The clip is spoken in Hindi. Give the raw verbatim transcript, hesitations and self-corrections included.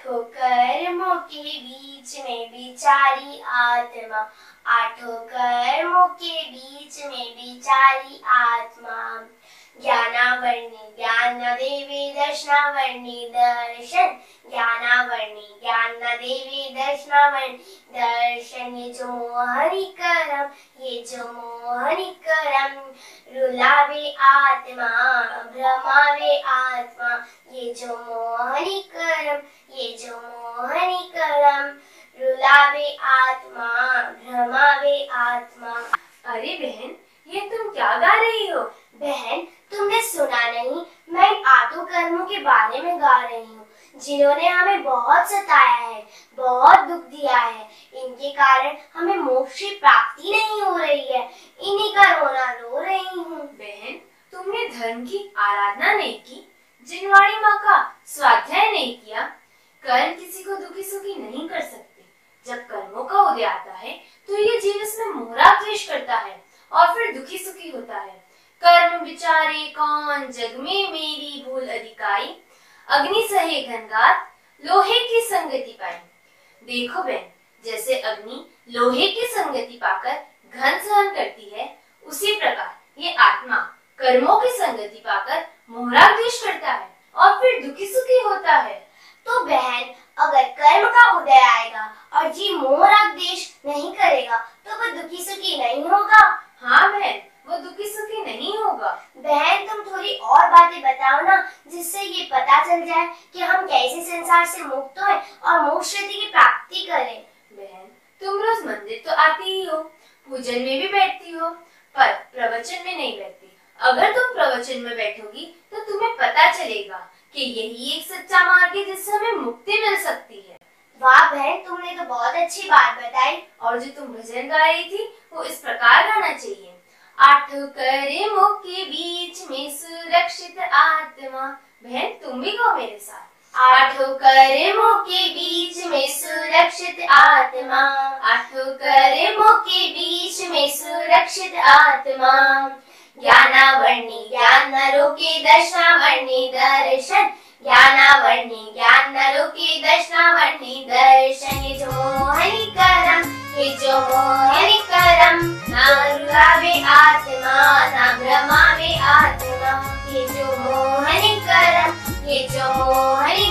आठों कर्मों के बीच में बिचारी आत्मा, आठों कर्मों के बीच में बिचारी आत्मा। ज्ञानावर्णी ज्ञान न देवे दर्शनावर्णी दर्शन, ज्ञानावर्णी ज्ञान न देवे दर्शनावर्णी दर्शन। ये जो मोहनी करम, ये जो मोहनी करम, रुलावे आत्मा भ्रमावे आत्मा। ये जो मोहनी करम, ये जो मोहनी करम, रुलावे आत्मा भ्रमावे आत्मा। अरे बहन, ये तुम क्या गा रही हो? बहन, तुमने सुना नहीं, मैं इन आठों कर्मों के बारे में गा रही हूँ जिन्होंने हमें बहुत सताया है, बहुत दुख दिया है। इनके कारण हमें मोक्ष की प्राप्ति नहीं हो रही है, इन्हीं का रोना रो रही हूँ। बहन, तुमने धर्म की आराधना नहीं की, जिनवाणी माँ का स्वाध्याय नहीं किया। कर्म किसी को दुखी सुखी नहीं कर सकते। जब कर्मों का उदय आता है तो ये जीव इसमें मोहरा द्वेष करता है और फिर दुखी सुखी होता है। कर्म विचारे कौन, जग में मेरी भूल अधिकाई, अग्नि सहे घनघात, लोहे की संगति पाई। देखो बहन, जैसे अग्नि लोहे की संगति पाकर घन सहन करती है, उसी प्रकार ये आत्मा कर्मों की संगति पाकर मोहरा द्वेष करता है और फिर दुखी सुखी होता है। तो बहन, अगर कर्म का उदय आएगा और जीव मोह राग द्वेष नहीं करेगा तो वो दुखी सुखी नहीं होगा। हाँ बहन, वो दुखी सुखी नहीं होगा। बहन, तुम थोड़ी और बातें बताओ ना, जिससे ये पता चल जाए कि हम कैसे संसार से मुक्त हों और मोक्ष की प्राप्ति करें। बहन, तुम रोज मंदिर तो आती ही हो, पूजन में भी बैठती हो, पर प्रवचन में नहीं बैठती। अगर तुम प्रवचन में बैठोगी तो तुम्हें पता चलेगा कि यही एक सच्चा मार्ग है जिससे हमें मुक्ति मिल सकती है। वाह बहन, तुमने तो बहुत अच्छी बात बताई। और जो तुम भजन गा रही थी वो इस प्रकार गाना चाहिए। आठों कर्मों के बीच में सुरक्षित आत्मा। बहन, तुम भी गाओ मेरे साथ। आठों कर्मों के बीच में सुरक्षित आत्मा, आठों कर्मों के बीच में सुरक्षित आत्मा। ज्ञानावर्णी ज्ञान न रोके दर्शनावर्णी दर्शन, ज्ञानावर्णी ज्ञान न रोके दर्शनावर्णी दर्शन। ये जो मोहनी करम, ये जो मोहनी करम, ना रुलावे आत्मा ना भ्रमावे आत्मा। ये जो मोहनी करम, ये जो मोहनी